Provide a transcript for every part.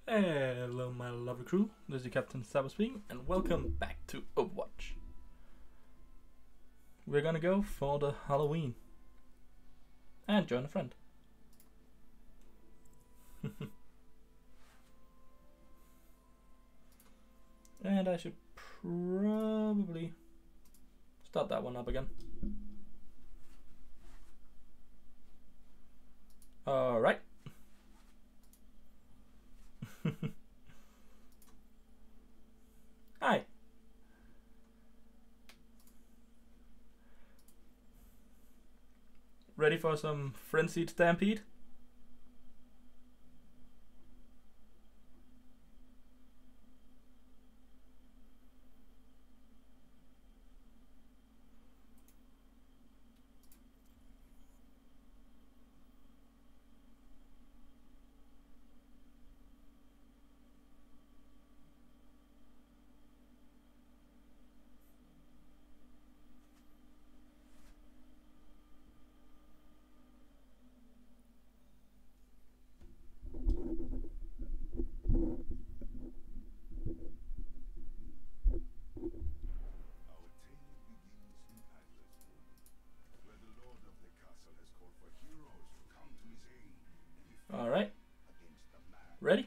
Hello my lovely crew, this is your Captain Sabo speaking, and welcome back to Overwatch. We're gonna go for the Halloween. And join a friend. And I should probably start that one up again. Alright. Hi. Ready for some frenzied stampede? Alright. Ready?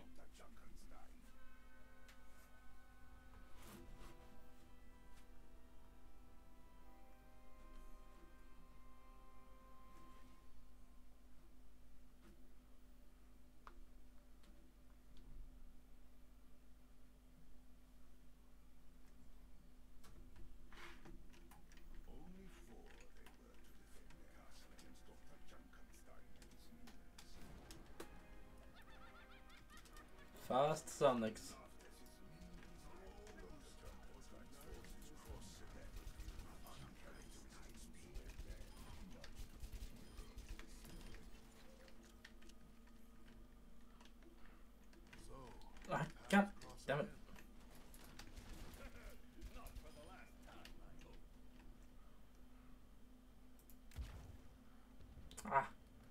Fast Sonics. Ah, God damn it. Ah.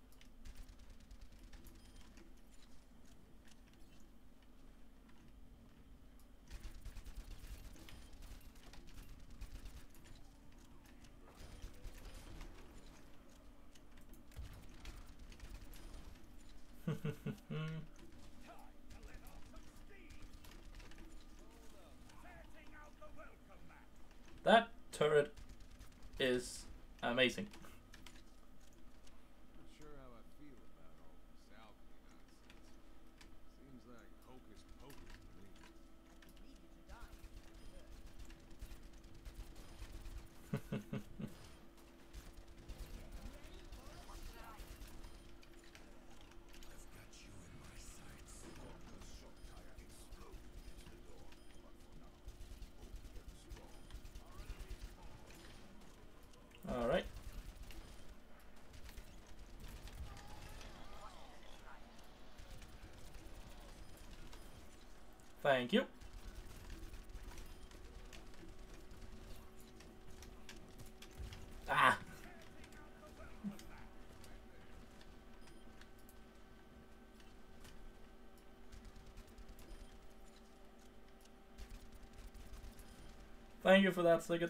That turret is amazing. Not sure how I feel about all this alchemy nonsense. Seems like hocus pocus to me. Alright. Thank you. Ah. Thank you for that, Sliggett.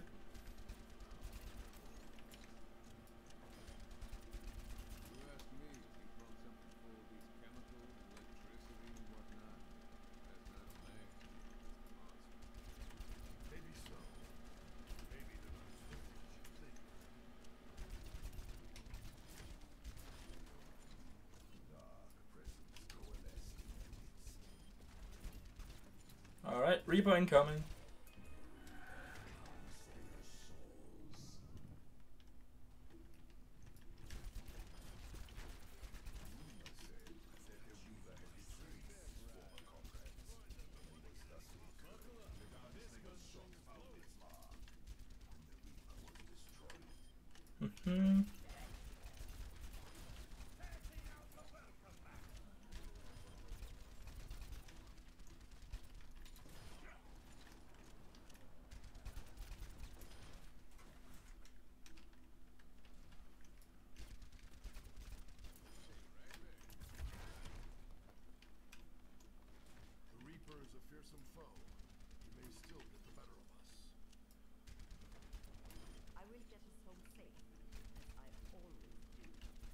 You ask me, if he thrown something full of these chemicals, electricity, and whatnot. That's not a man. It's a monster. Maybe so. Maybe they're not as filthy as you think. Dark presence coalesced in their midst. Alright, Reaper incoming. fearsome foe, he may still get the better of us. I will get us home safe, as I always do.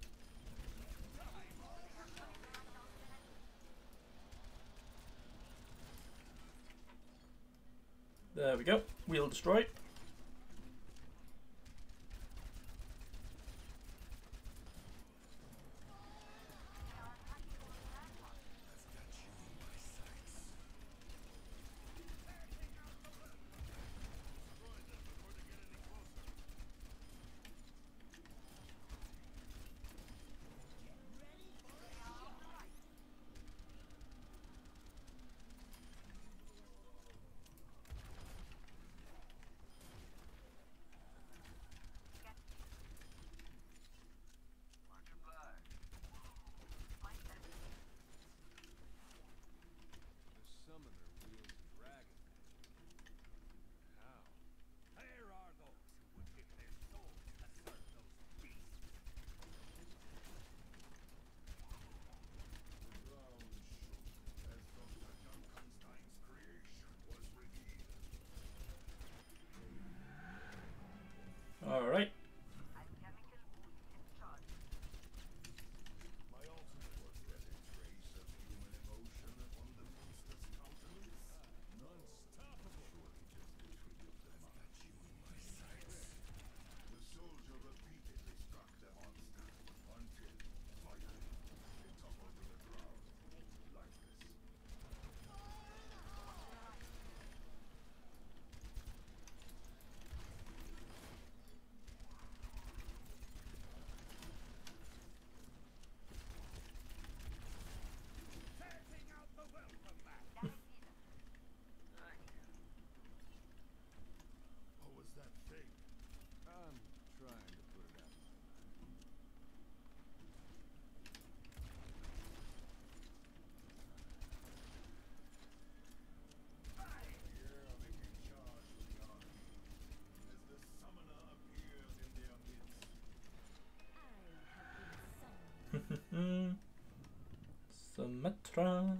There we go. Wheel destroyed. The summoner wields a dragon. How? Where are those who would give their souls to serve those beasts? The ground shook as Dr. Junkenstein's creation was revealed. Alright. My ultimate was there a trace of human emotion on the monster's countenance? Unstoppable. Surely just a twig of the mind. Got you in my sights. The soldier repeatedly struck the monster until, finally, it toppled to the ground, lifeless. Setting out the welcome mat. What was that thing? I'm trying to put it out. Here they can charge with the army, as the summoner appeared in their midst. I have been summoned. Symmetra.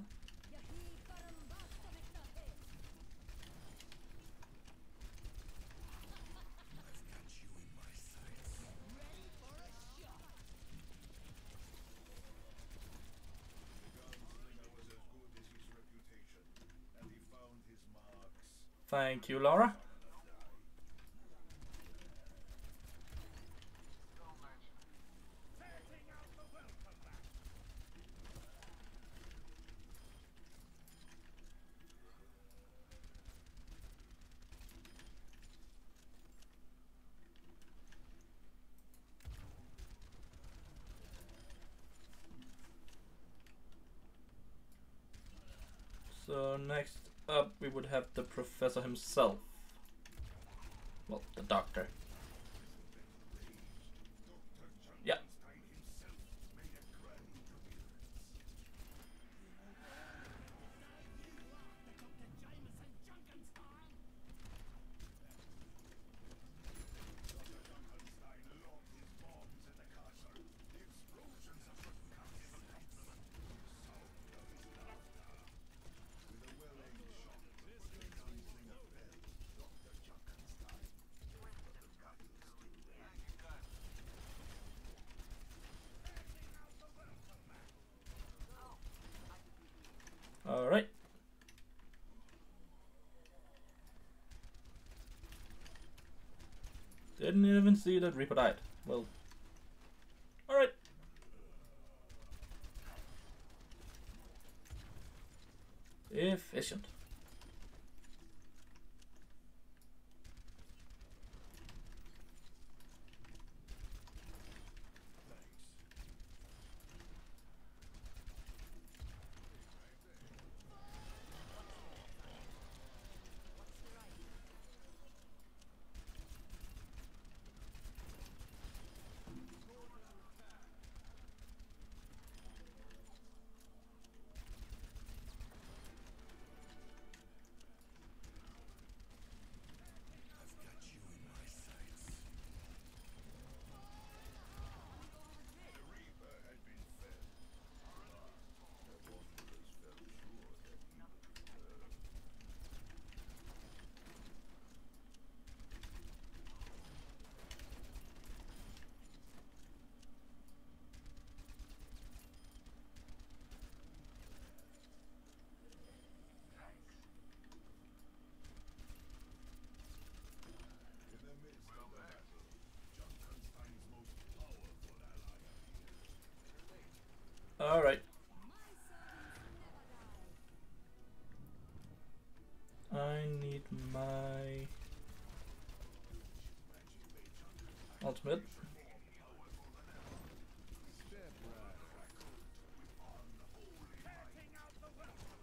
I've got you in my sights. Ready for a shot. The gunslinger was as good as his reputation, and he found his marks. Thank you, Laura. Setting out the welcome mat. So next up we would have the professor himself. Well, the doctor. Dr. Yeah. Junkenstein himself made a grand appearance. Dr. Junkenstein lobbed his bombs at the castle. The explosions of the captive accompaniment. The sound of his laughter. With a well-aimed shot, the gunslinger felled Dr. Junkenstein. But the battle still raged. Alright. Didn't even see that Reaper died. Well. Alright. Efficient. my ultimate. Step right. Cutting out the welcome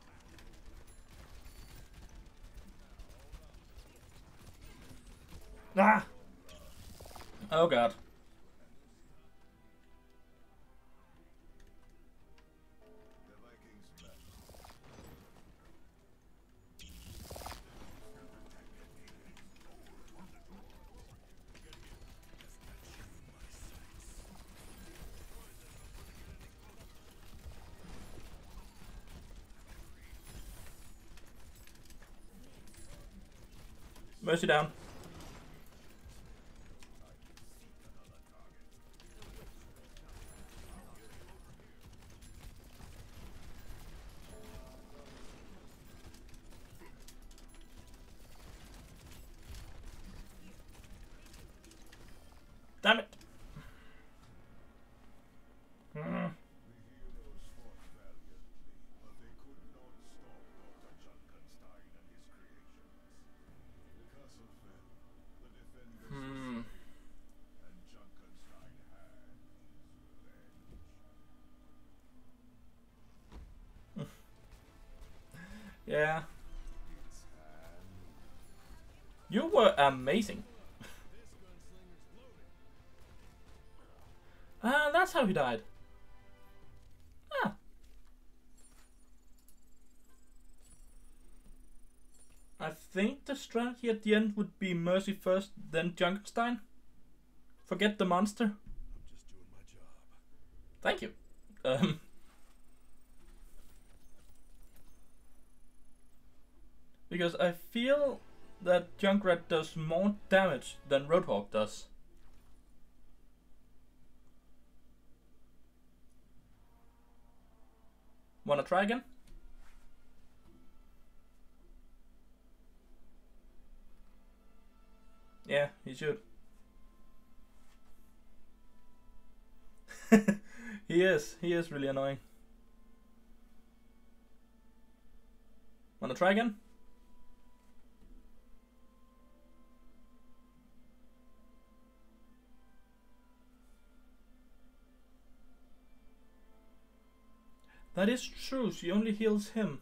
mat. Ah! Oh god. The Vikings left. Mercy down. Damn it. The heroes fought valiantly, but they could not stop Dr. Junkenstein and his creations. The castle fell, the defenders were slain, and Junkenstein had his revenge. Yeah. You were amazing. Ah, that's how he died. Ah. I think the strategy at the end would be Mercy first, then Junkenstein. Forget the monster. I'm just doing my job. Thank you. Because I feel that Junkrat does more damage than Roadhog does. Wanna try again? Yeah, he should. He is really annoying. Wanna try again? That is true, she only heals him.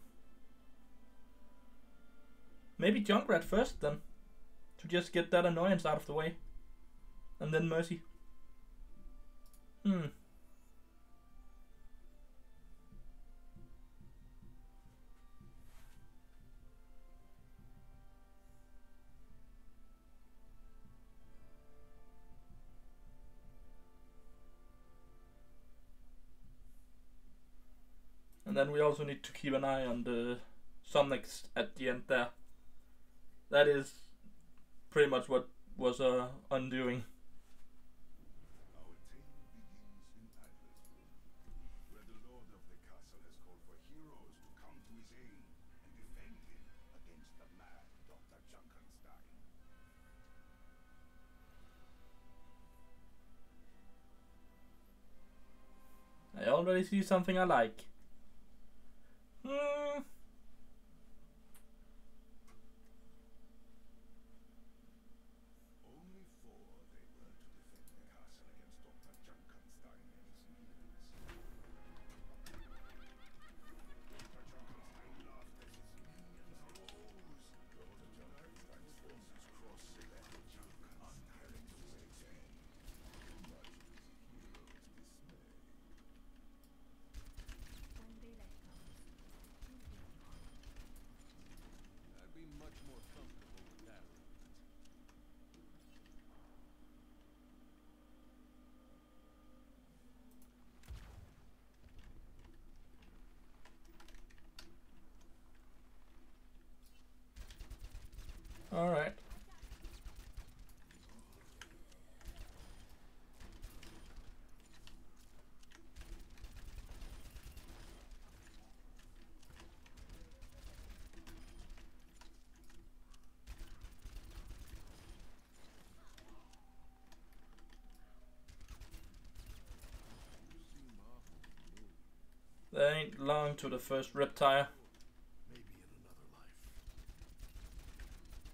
Maybe Junkrat first then. To just get that annoyance out of the way. And then Mercy. And then we also need to keep an eye on the Sonics at the end there. That is pretty much what was undoing. Our tale begins in Adlersburg, where the lord of the castle has called for heroes to come to his aid and defend him against the mad Dr. Junkenstein. I already see something I like. Only four they were to defend the castle against Dr. Junkenstein and his minions. Dr. Junkenstein laughed as his minions rose. Dr. Junkenstein's forces crossed the Junkenstein unhurried to his aid. Much to his hero's dismay. When daylight comes, you'll be gone. I'd be much more comfortable with that arrangement. Alright. There ain't long to the first rip tire. Maybe in another life.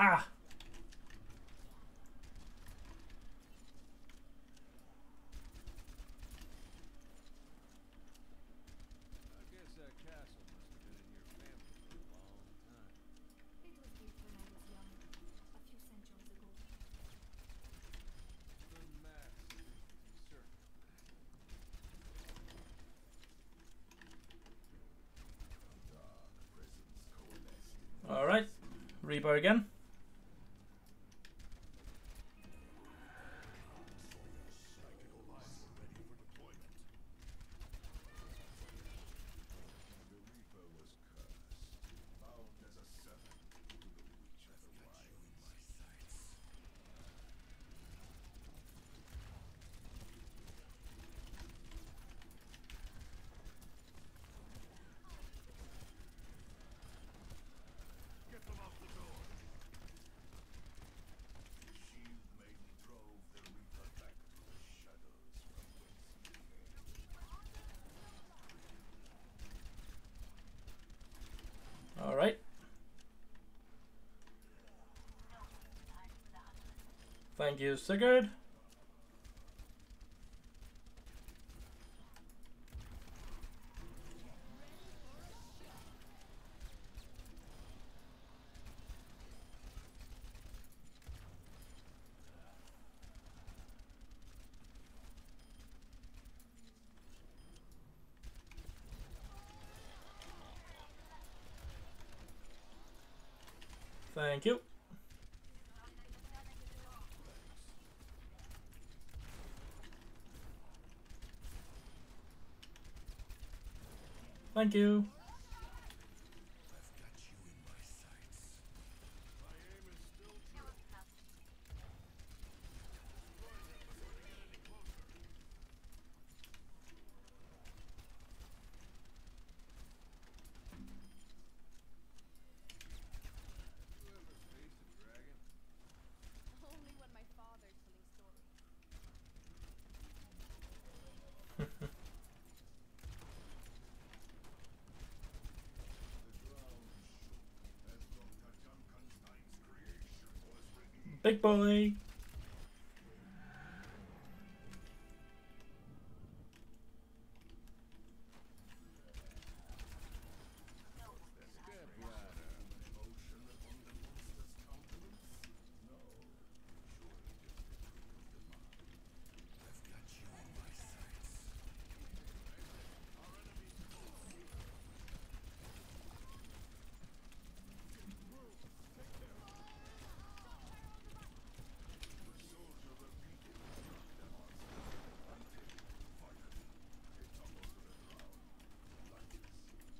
Ah! I guess that castle must have been in your family for a long time. It was built when I was young, a few centuries ago. The math seems to be certain of that. Dark presence coalesced in Alright. Reaper again. psychical armor ready for deployment. The Reaper was cursed, bound as a servant to the witch of the wilds. Get them out the door! The shield maiden drove the Reaper back to the shadows from whence he came. Alright. Thank you, Sigurd. Thank you. Thank you. I've got you in my sights. My aim is still true. Destroy them before they get any closer. You ever faced a dragon? Only when my father's telling stories. The ground shook as Dr. Junkenstein's creation was revealed. Big boy. Stepladder. Emotion upon the monster's countenance? No. Surely just a trick of the mind. I've got you in my sights. Our enemy's close. The soldier repeatedly struck the monster until, finally, it tumbled to the ground, lifeless.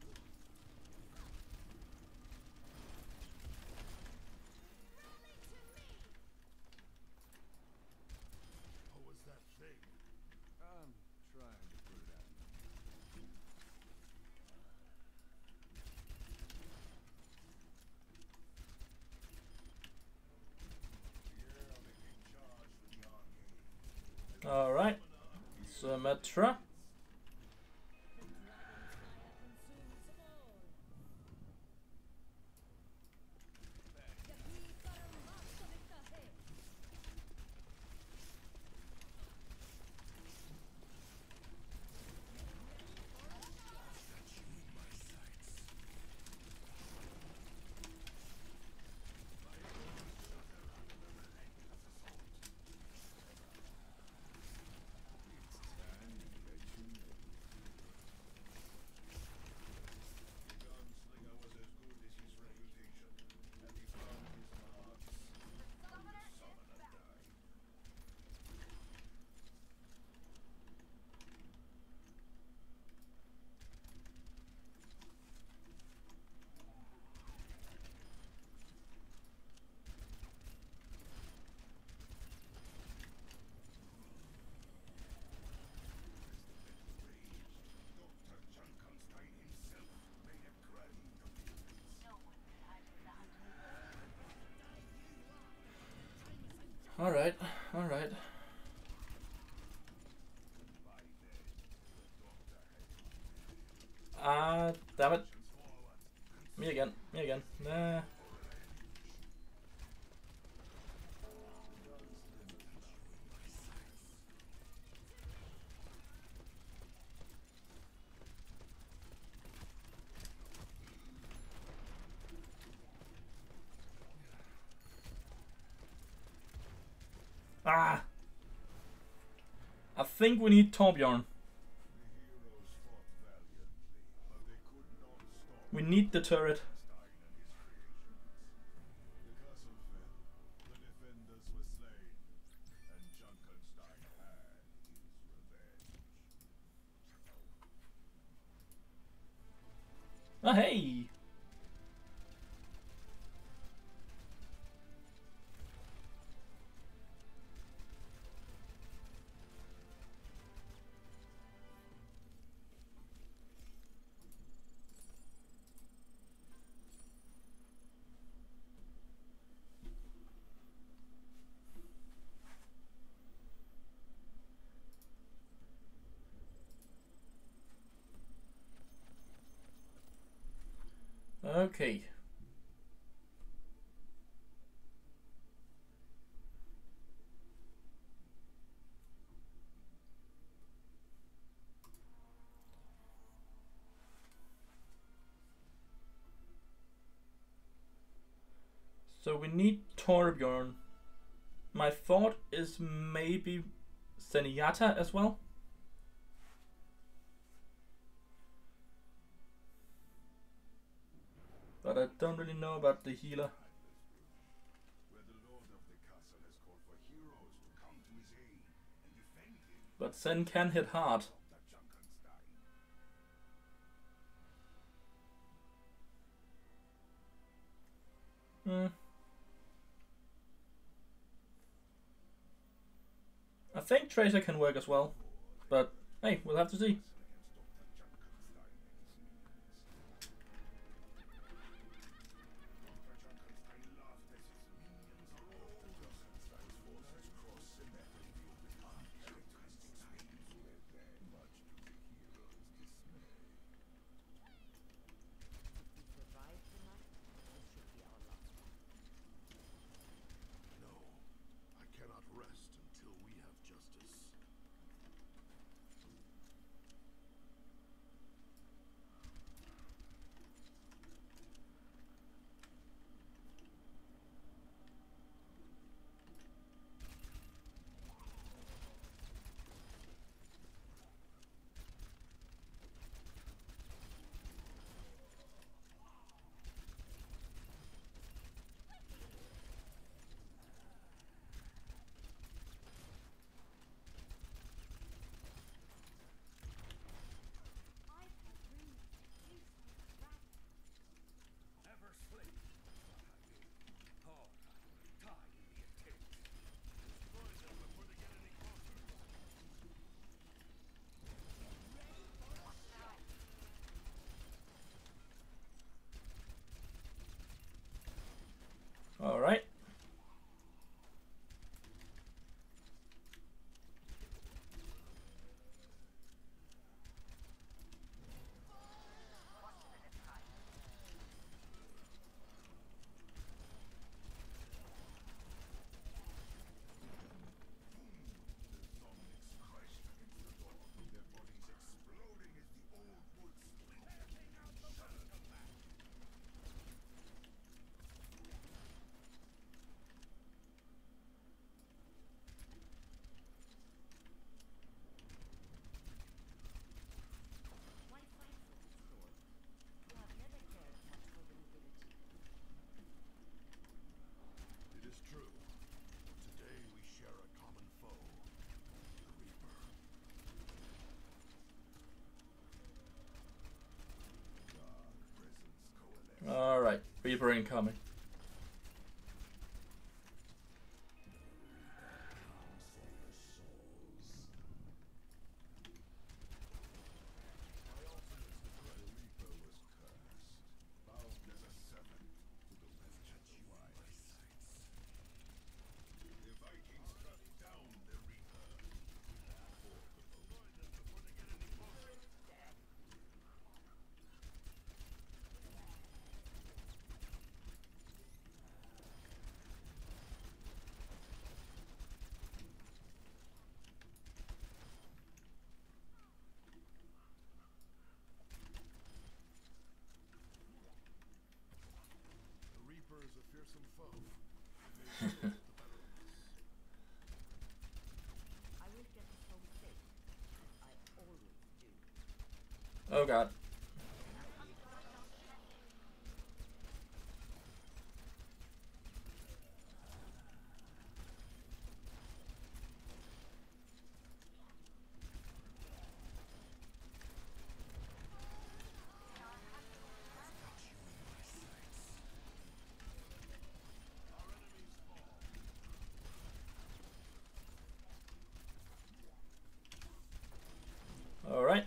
What was that thing? I'm trying to put it out. Yeah, making charge with the arcade. Alright. Symmetra. The gunslinger was as good as his reputation, and he found his marks when the summoner died. Dr. Junkenstein himself made a grand appearance. Alright. Alright. By then, the doctor had Ah, damn it. forward. Me again. Me again. Nah. Ah! I think we need Torbjorn. The heroes fought valiantly, but they could not stop We need the turret. Stein and his creations. The castle fell, the defenders were slain, and Junkenstein had his revenge. Ah, hey! Okay. So we need Torbjorn. My thought is maybe Zenyatta as well. But I don't really know about the healer. Where the lord of the castle has called for heroes to come to his aid and defend him. But Zen can hit hard. Dr. Junkenstein. I think Tracer can work as well. But hey, we'll have to see. Against Dr. Junkenstein and his minions. Dr. Junkenstein laughed as his minions rolled. Junkenstein's forces crossed the battlefield with uncharacteristic speed. Much to the hero's dismay. If we survive tonight, this should be our last one. No, I cannot rest until we have justice. I've had dreams that taste like dragon. Never sleep. Hard, tie in the attempt. Destroy them before they get any closer. Alright. The zombies crashed against the door, their bodies exploding as the old wood splintered. Why fight for this sword? You have never cared much for the nobility. It is true. Today we share a common foe, the Reaper. Dark presence coalesce. Alright. Reaper incoming. The Reaper was cursed, bound as a servant to the western wide sights. The Vikings struck down the Reaper. Destroy them before they get any closer. The Reaper is a fearsome foe. They may still get the better of us. god. Alright.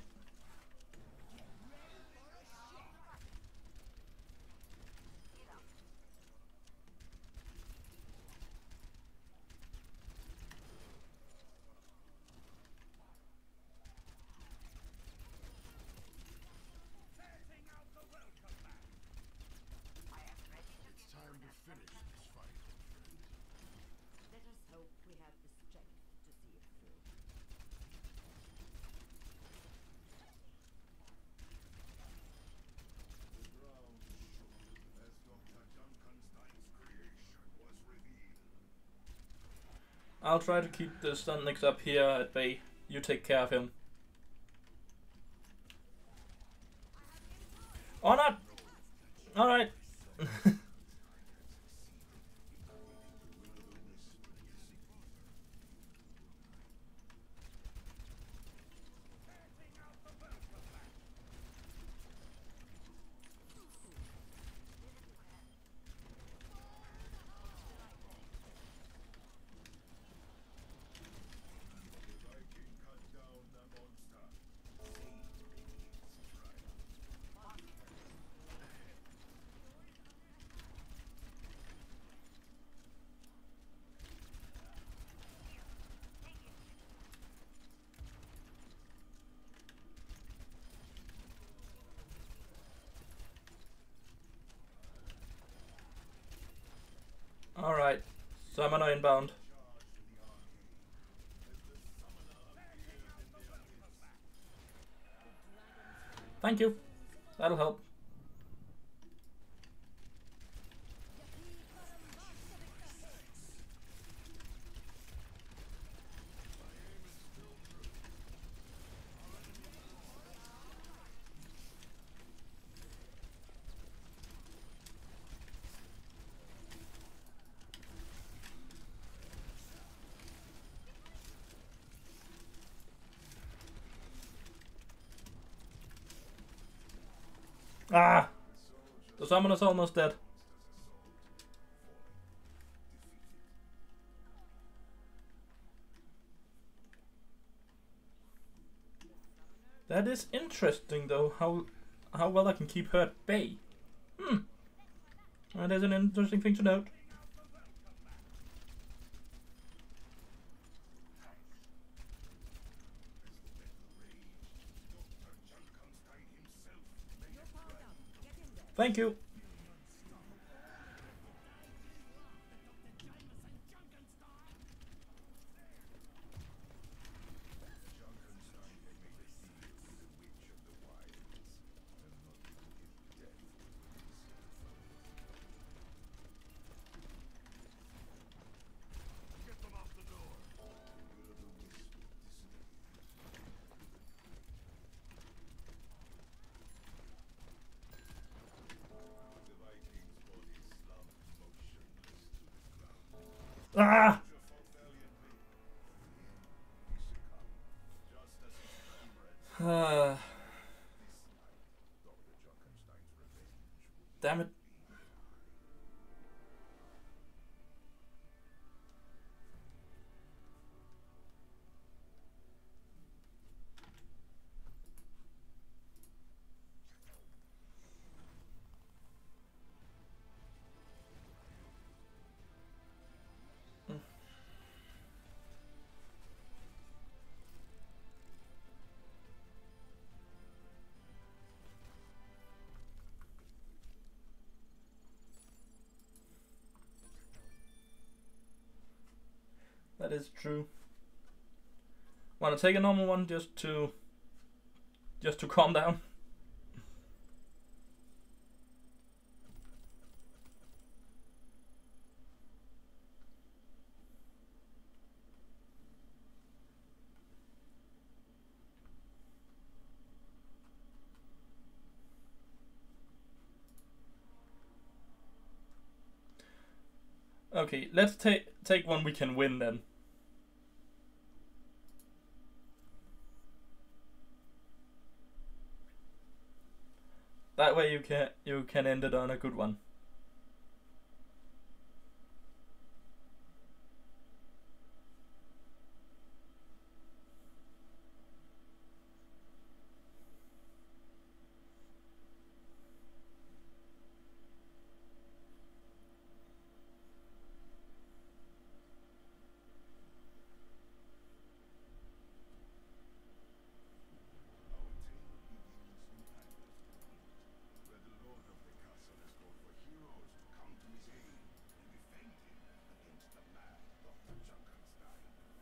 Setting out the welcome mat. It's time to finish this fight, old friend. Let us hope we have the strength to see it through. The ground shook as Dr. Junkenstein's creation was revealed. I'll try to keep the Stunnicks up here at bay. You take care of him. Or not! Alright. Setting out the welcome mat. The Viking cut down the monster. Saved its triumph. Alright. Summoner inbound. Thank you. That'll help. Ah! The summoner's almost dead. That is interesting though, how well I can keep her at bay. That is an interesting thing to note. Thank you. Get them off the door. Ah! Damn it. That is true. Wanna take a normal one just to calm down? Okay, let's take one we can win then. That way you can end it on a good one. Our tale begins in Ireland, where the lord of the castle has called for heroes to come to his aid and defend him against the mad Dr. Junkenstein.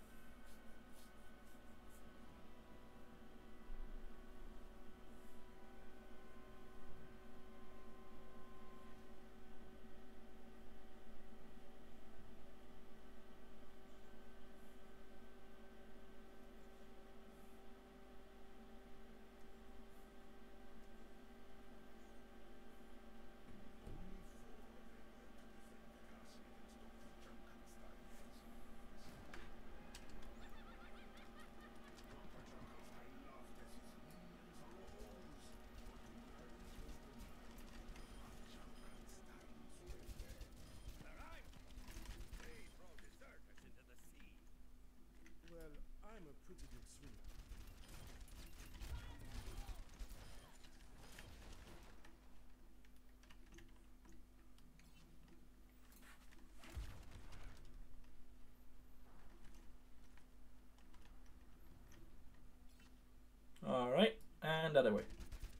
Only four of them were to defend the castle against Dr. Junkenstein and his minions. Dr. Junkenstein laughed as his minions arose, for he heard his wisdom. But Junkensteins were dead. Arrive! They throw deserters into the sea. Well, I'm a pretty good swimmer. Alright, and other way.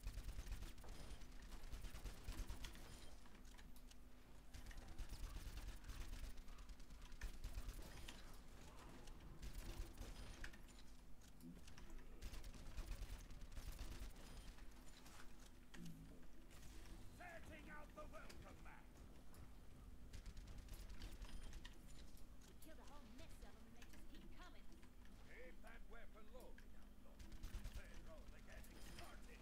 Setting out the welcome mat. We killed a whole mess of them and they just keep coming. Keep that weapon loaded, outlaw. Pharaoh, the getting started.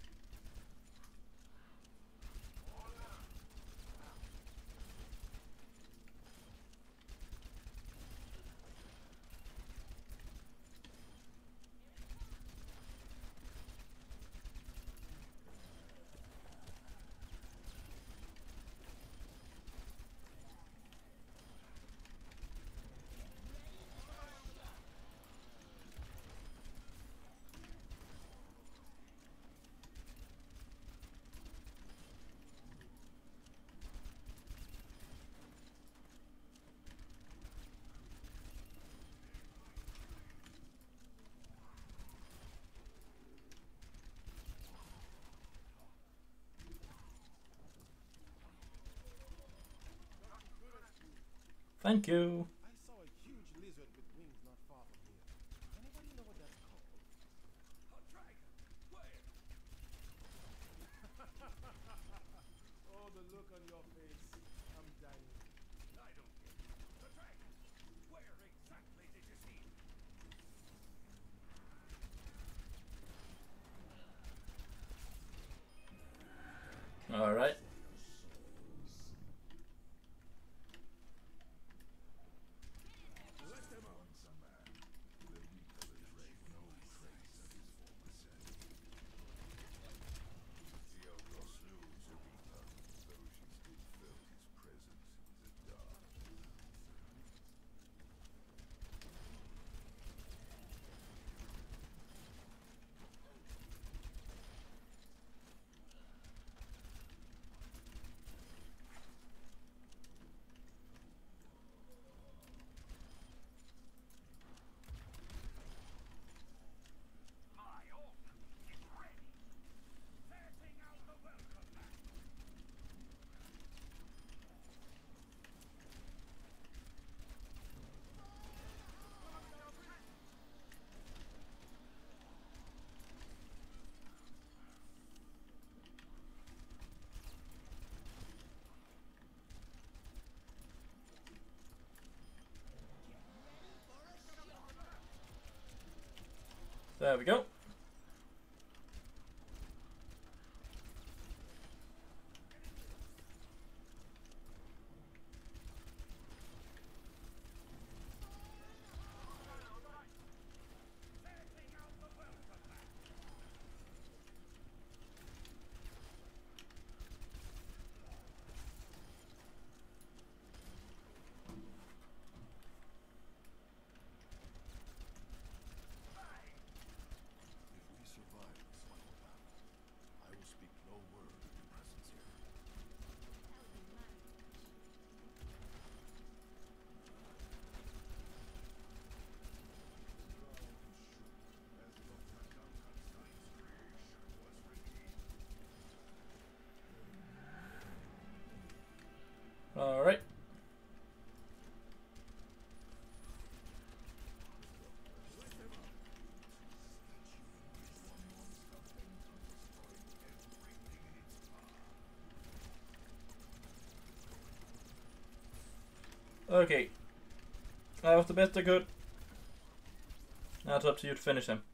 Thank you. I saw a huge lizard with wings not far from here. Anybody know what that's called? A dragon. Where? Oh, the look on your face. I'm dying. I don't get it. The dragon. Where exactly did you see it? Alright. Let them out. Once a man, the weak betrayed no trace of his former self. The outlaw slew Zerita, though she still felt his presence in the dark. My order is ready. Setting out the welcome mat. There we go. Okay. That was the best I could. Now it's up to you to finish him.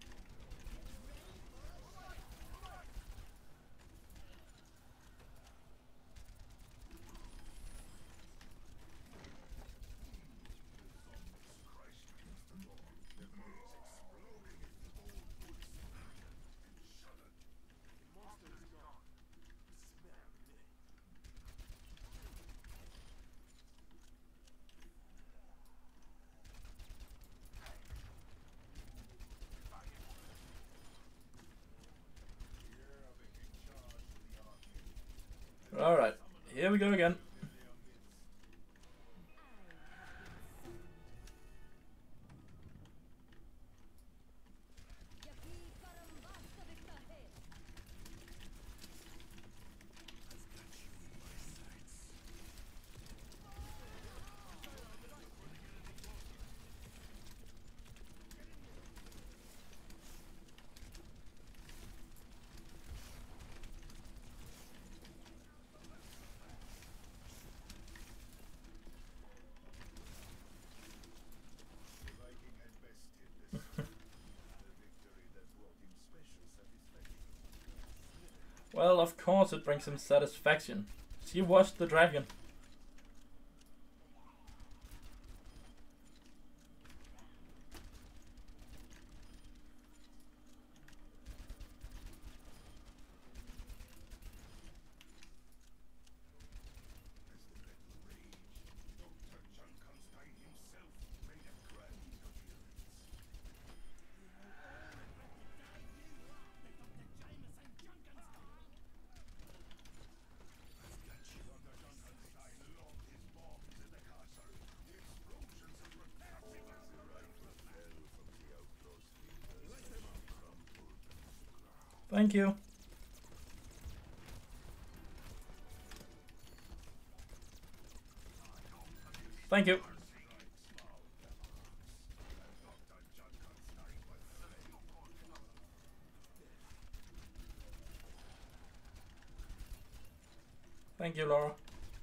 Alright, here we go again. Well, of course it brings him satisfaction. She was the dragon. Thank you. Thank you. Thank you, Laura.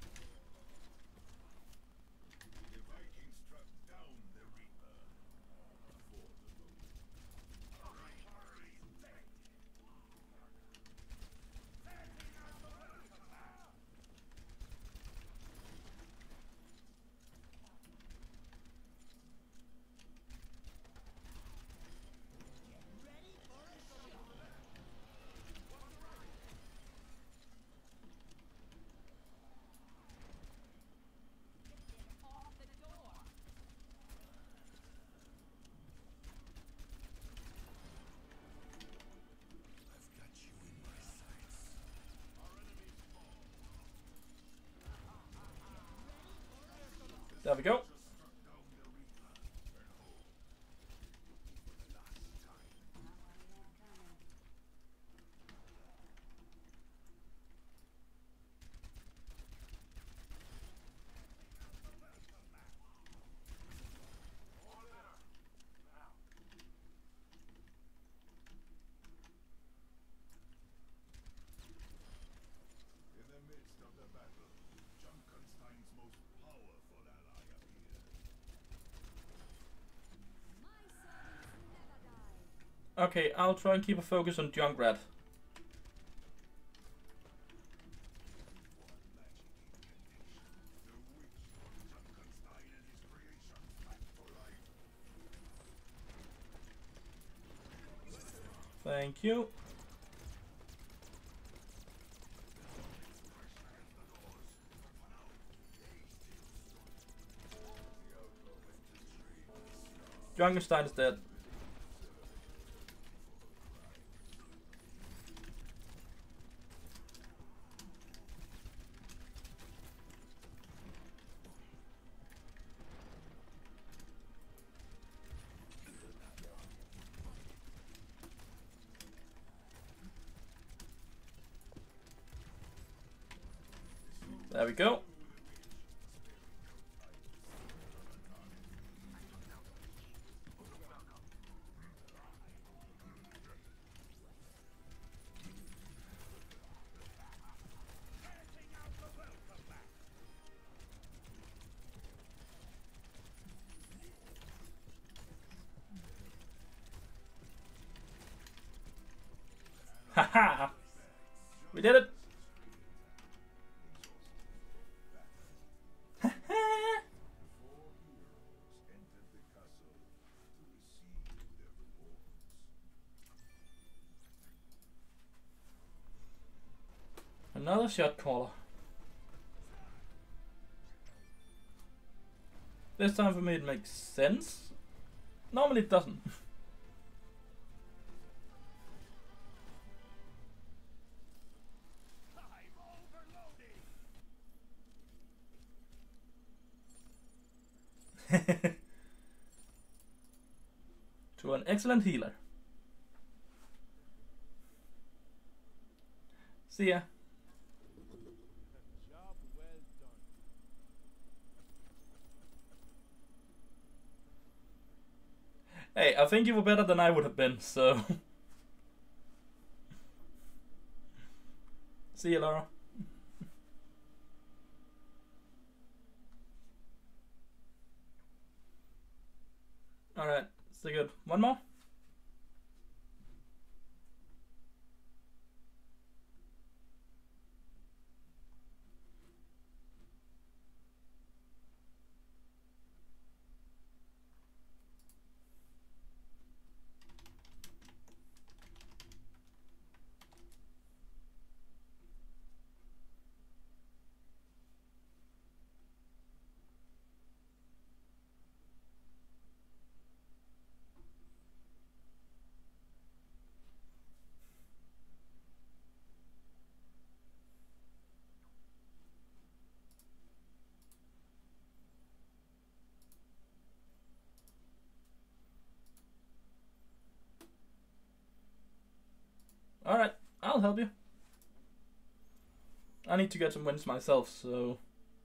There we go. In the midst of the battle, Junkenstein's most powerful ally appeared. Okay, I'll try and keep a focus on Junkrat. Thank you. Junkenstein is dead. There we go. Haha! We did it! Four heroes entered the castle to receive their rewards. Another shot caller. This time for me it makes sense. Normally it doesn't. I'm overloading. To an excellent healer. See ya. Job well done. Hey, I think you were better than I would have been, so. See you, Laura. Alright, so good. One more? Alright, I'll help you. I need to get some wins myself, so.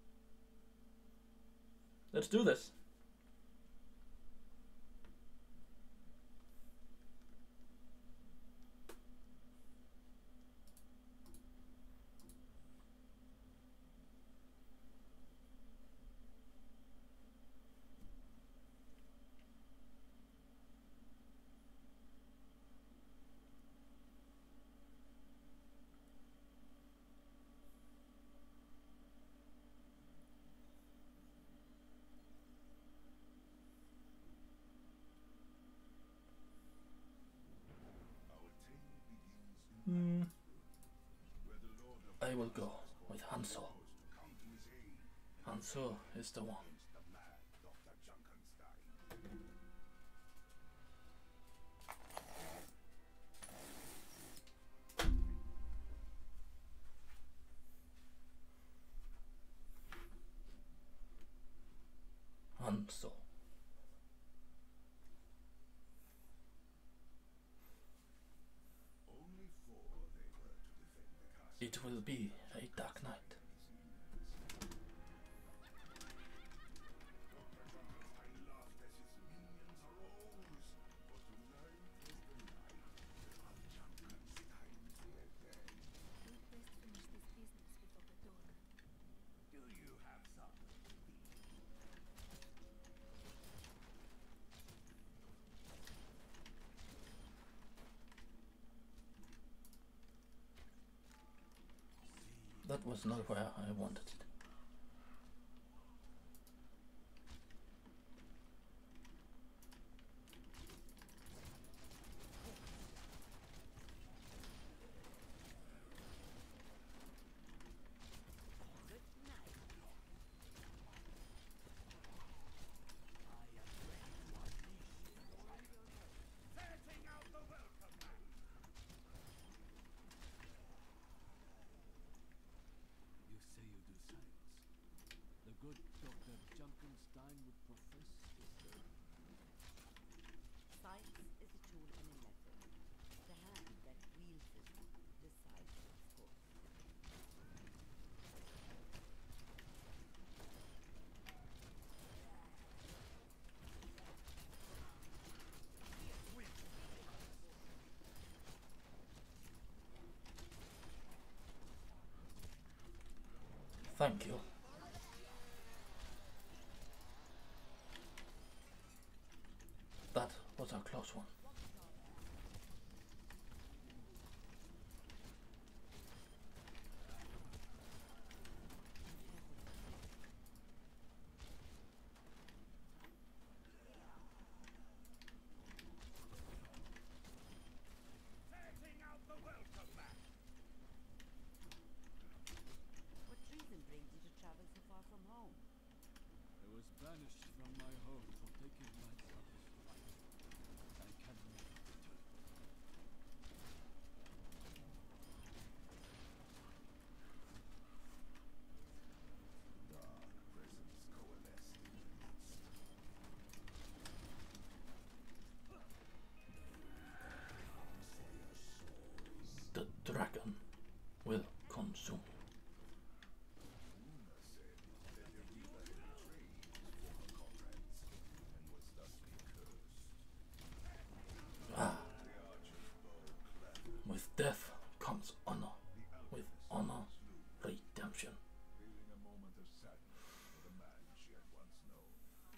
Let's do this. Our tale begins in where the Lord of I will go with Hanso. come to his aid Hanso is the one. against the mad Dr. Junkenstein. Hanso. Only four they were to defend the castle. It will be a dark night. Dr. Junkenstein laughed as his minions arose. For tonight was the night of Junkenstein's revenge. We'd best finish this business before the dawn. Do you have something to eat? That was not where I wanted it. Good night. Setting out the welcome mat. You say you do science. The good Dr. Junkenstein would profess wisdom. Science is a tool and a method. The hand that wields it decides its course. Thank you. That was a close one. was banished from my home for taking my father's wife. I can never return. Dark presence coalesced in the midst. The dragon will consume. Una said that the Reaver had betrayed his former comrades and was thusly cursed. Ah, The archer's bow clattered. with death comes honor. The With alchemist honor, slew, redemption. feeling a moment of sadness for the man she had once known.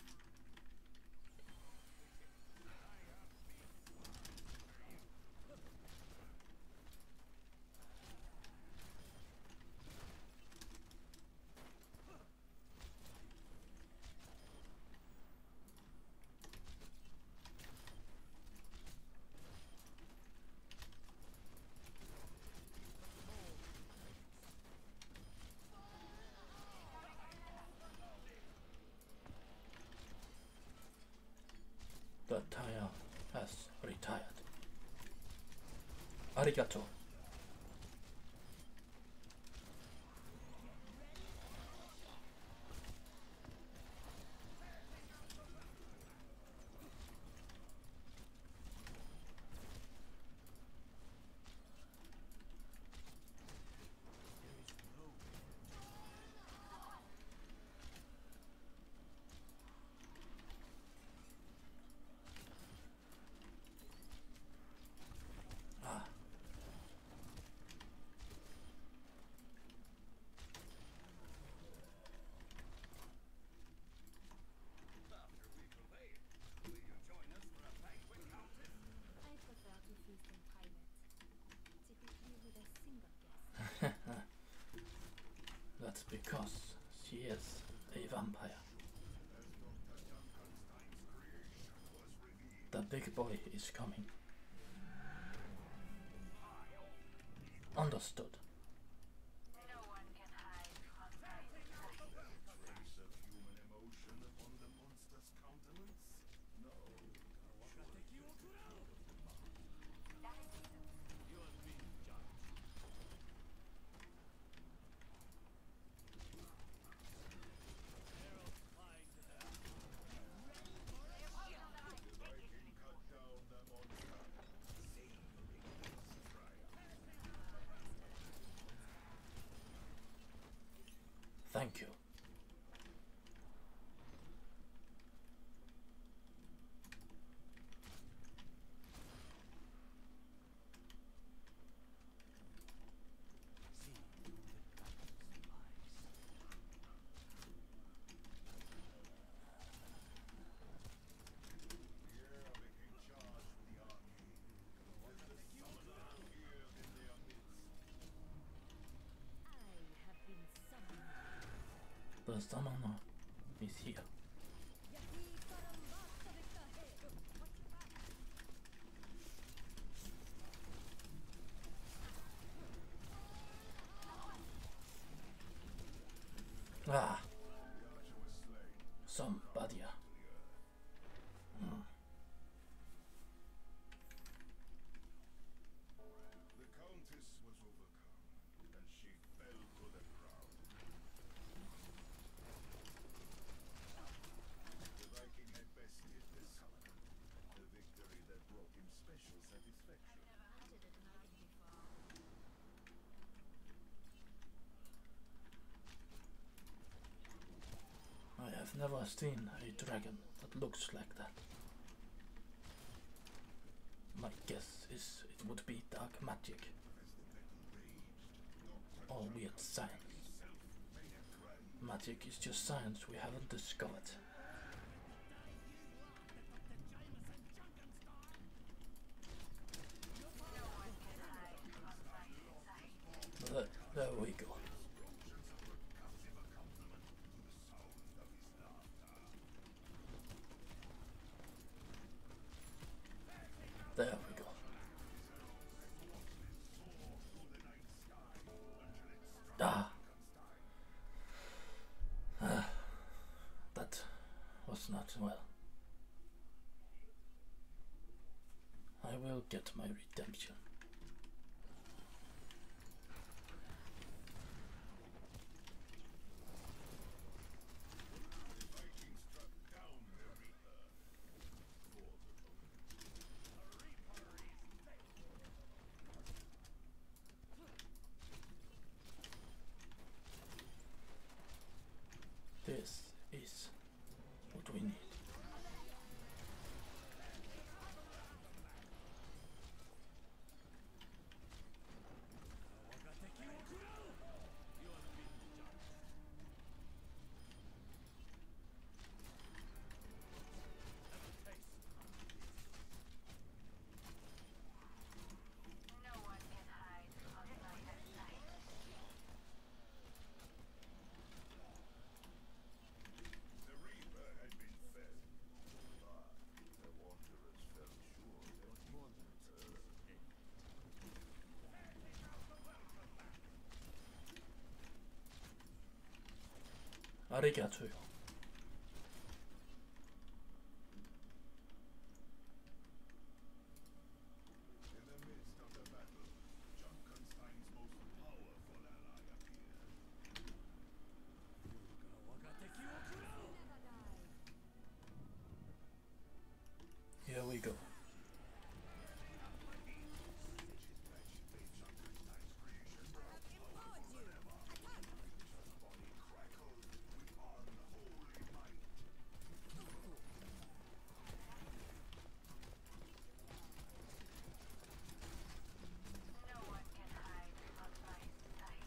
The tire has retired. Arigato. Ah, After we provide, will you join us for a banquet, Countess? I prefer to feast in private, typically with a single guest. that's because she is a vampire. As Dr. Junkenstein's creation was revealed, The big boy is coming. Understood. No one can hide from my sight. trace of human emotion upon the monster's countenance? No. You have been judged. Arrows flying to the The Viking cut down the monster, savoring his triumph. Thank you. See the dragon's demise. Pierre became charged with the arcane, as the summoner appeared in their midst. I have been summoned. The summoner is here. Ah, The archer was slain. somebody. The Countess was overcome, and she fell to the ground. The Viking had bested the summoner, a victory that brought him special satisfaction. I have never seen a dragon that looks like that. My guess is it would be dark magic or weird science. Magic is just science we haven't discovered. There we go. There we go. Ah. That not well. I will get my redemption. The Vikings struck down the Reaper for the moment. This is what we need. No one can hide from my sight. The Reaper had been fed, but the Wanderers felt sure that he would return. Arigato. In the midst of the battle, Junkenstein's most powerful ally appeared. Here we go. No one can hide from my sight.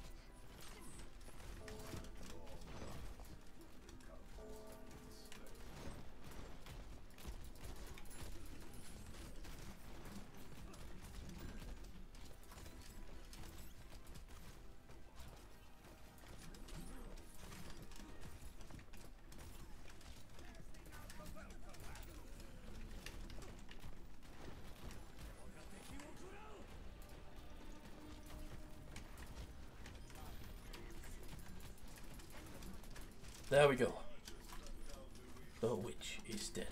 There we go. The witch is dead.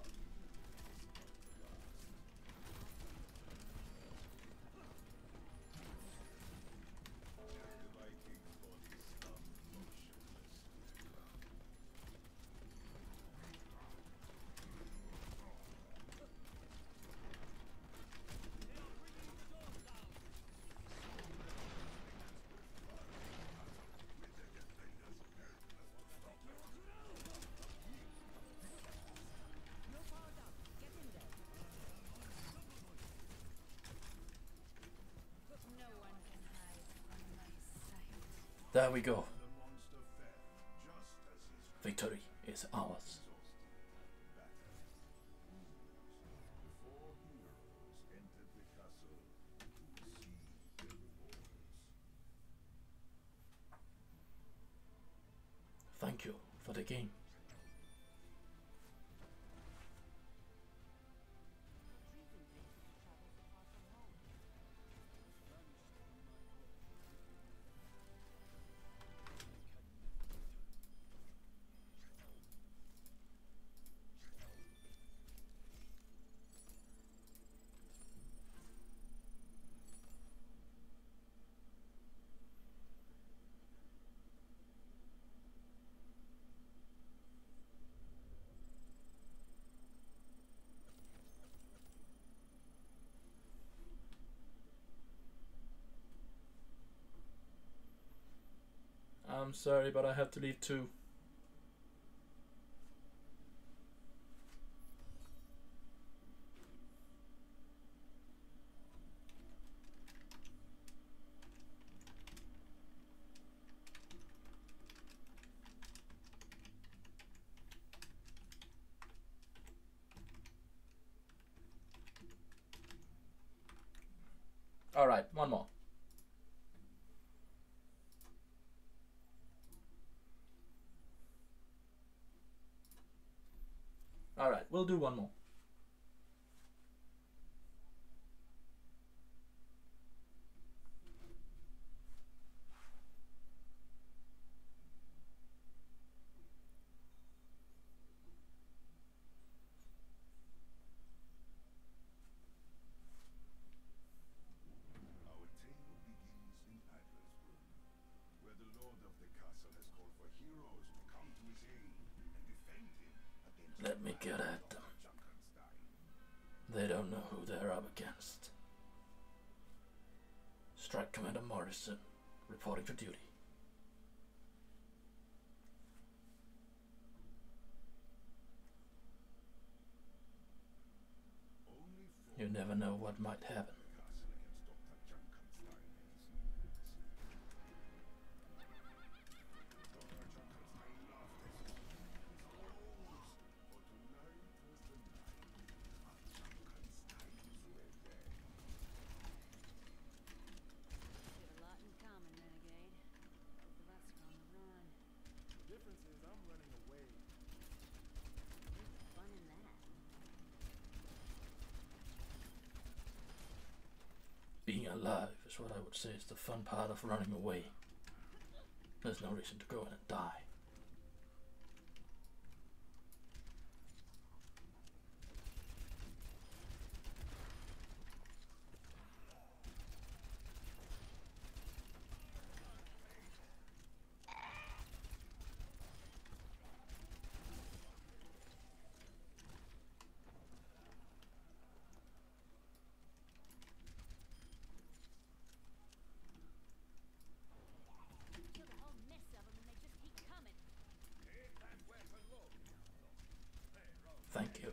The Viking's body slumped motionless to the ground. No one can hide from my sight. There we go. The monster fell just as his Victory is ours. exhausted battle. The four heroes entered the castle to receive their rewards. Thank you for the game. Treason makes you travel so far from home. I'm sorry, but I have to leave too. Alright, one more. Alright, we'll do one more. good at them. They don't know who they're up against. Strike Commander Morrison, reporting for duty. You never know what might happen. We have a lot in common, Renegade. Both of us are on the run. The difference is I'm running away. Where's the fun in that? Being alive is what I would say is the fun part of running away. There's no reason to go in and die. Killed a whole mess of them and they just keep coming. Take that weapon low. Thank you.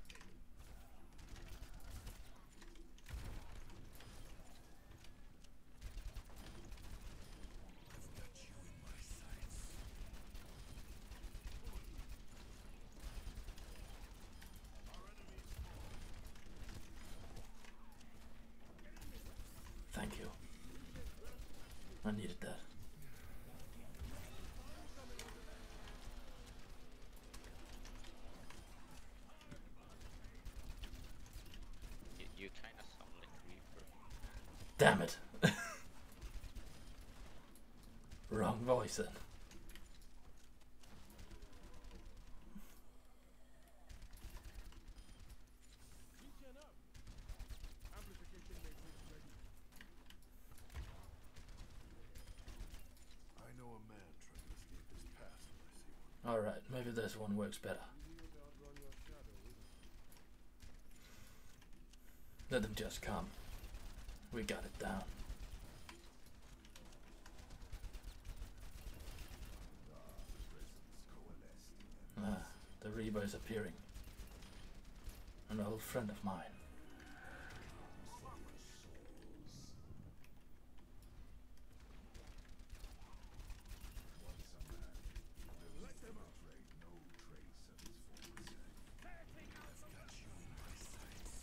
Thank you. I needed that. You kinda sound like Reaper. Damn it. Wrong voice then. Beacon up! Amplification matrix ready. I know a man trying to escape his past when I see one. Alright, maybe this one works better. Easy to outrun your shadow, isn't it? Let them just come. We got it down. Ah, the Reaper is appearing. An old friend of mine. Let them betray no trace of his former self. I've got you in my sights.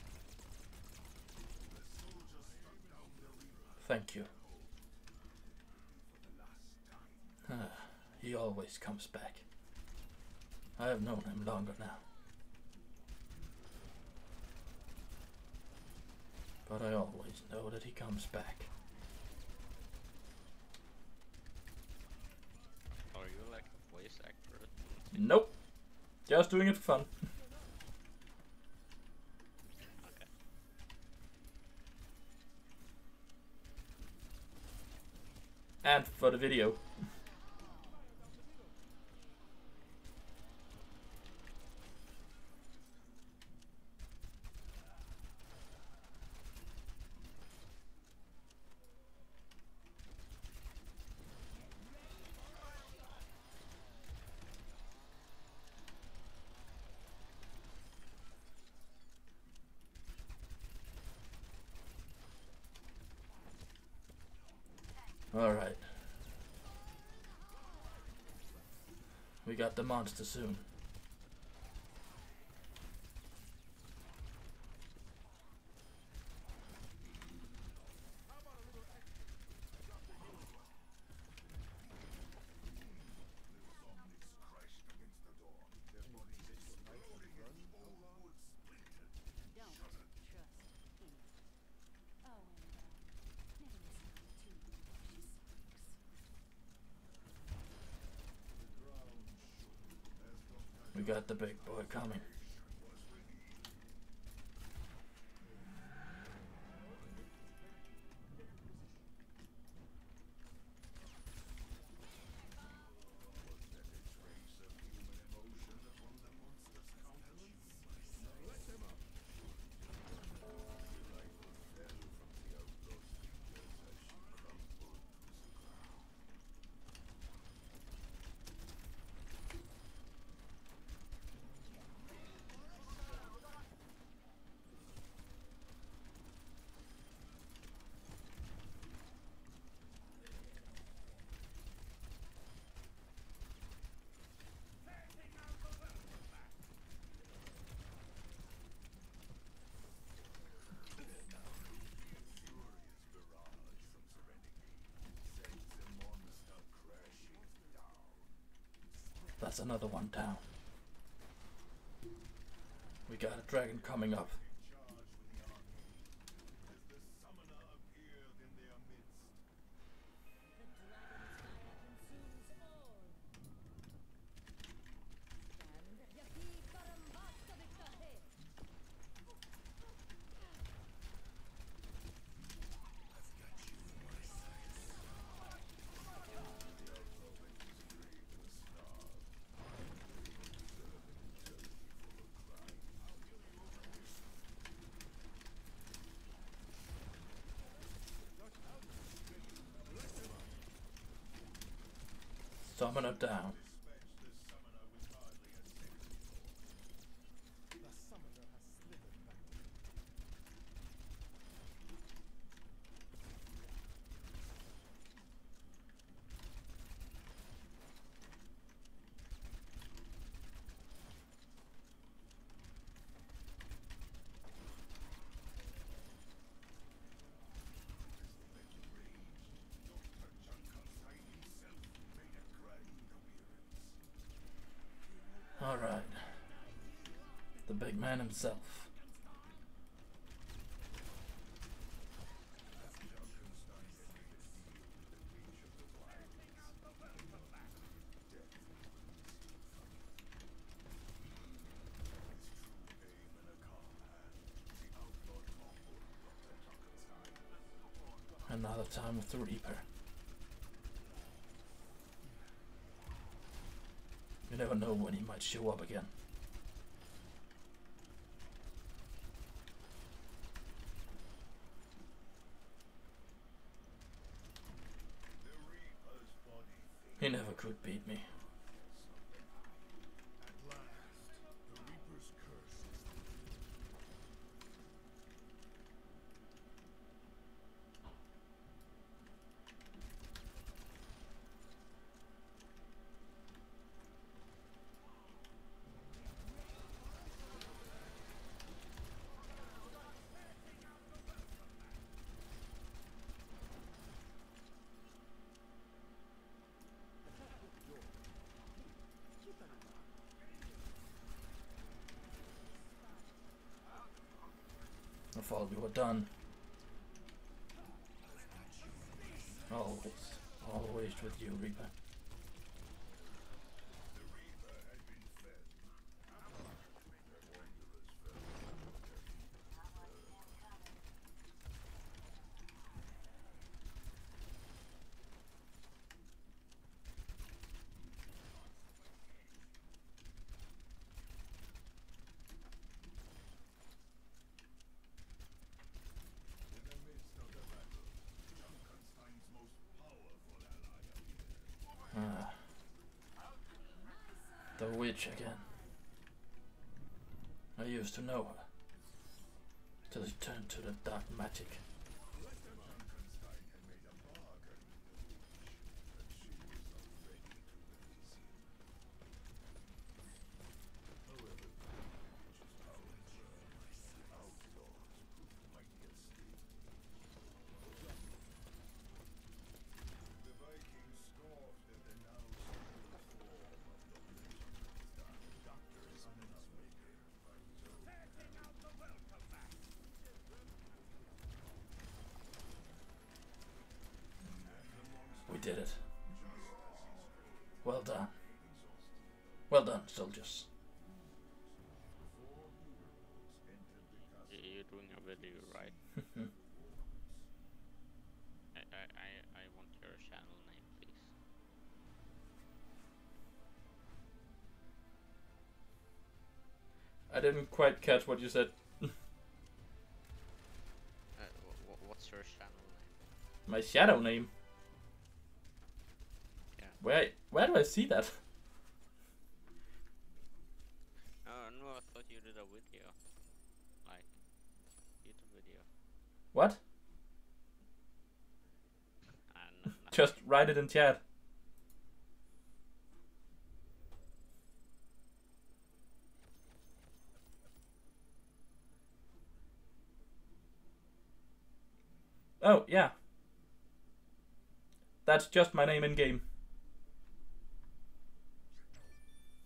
The soldier struck down the Reaper Thank you. for the last time. He always comes back. I have known him longer now. But I always know that he comes back. Are you like a voice actor? Nope. Just doing it for fun. Okay. And for the video. Alright. We got the monster soon. Zombies crashed against the door. Their bodies exploding and old wood splintered. Don't trust anyone. Oh, and never listen to too cautious folks. The ground shook as Dr. We got the big boy coming. was revealed. Was that a trace of human emotion upon the monster's countenance? That's another one down. We got a dragon coming up. in charge with the army, as the summoner appeared in their midst. The dragon's fire consumes all. Stand Yaki Parambastavikahe. Summoner down. Dispatch the summoner with hardly a second thought. The summoner has slithered back. Dr. Junkenstein himself made a grand appearance. Alright. The big man himself. Junkenstein had made a deal with the Witch of the Wilds. Death His true aim in a calm hand, the outlaw toppled Dr. Junkenstein. Another time with the Reaper. You never know when he might show up again. The Reaper's body He never could beat me. At last, the Reaper's curse is Attack with joy. Keep that in mind. I thought we were done. Always. Always with you, Reaper. the Reaper had been fed. The wanderers in the midst of the battle, Junkenstein's most powerful ally appeared. The witch again. I used to know her. Till she turned to the dark magic. Junkenstein had made a bargain with the witch, but she was not ready to release him. However, the witch's power the outlaws proved mighty at stake. The Vikings scoffed at the now singular form of Dr. Junkenstein, Doctor's Peacemaker by his own Taking out the welcome mat. We did it. Well done. Well done, soldiers. You're doing a video, right? I want your channel name, please. I didn't quite catch what you said. What's your channel name? My shadow name. Yeah. Where do I see that? No, I thought you did a video. Like, YouTube video. What? And Just write it in chat. Oh, yeah. That's just my name in game.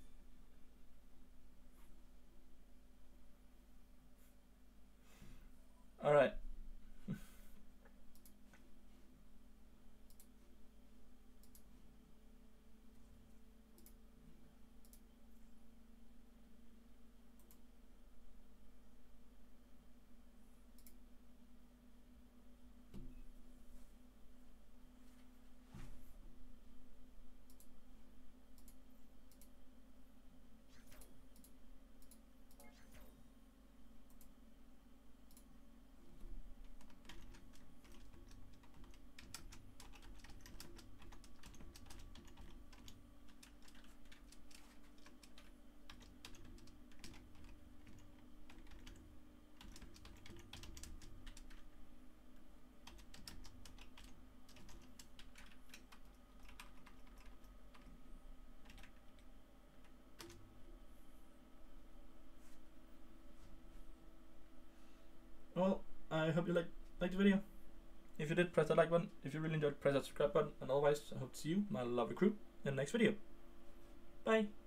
hope you liked the video. If you did, press that like button. If you really enjoyed, press that subscribe button. And otherwise, I hope to see you, my lovely crew, in the next video. Bye.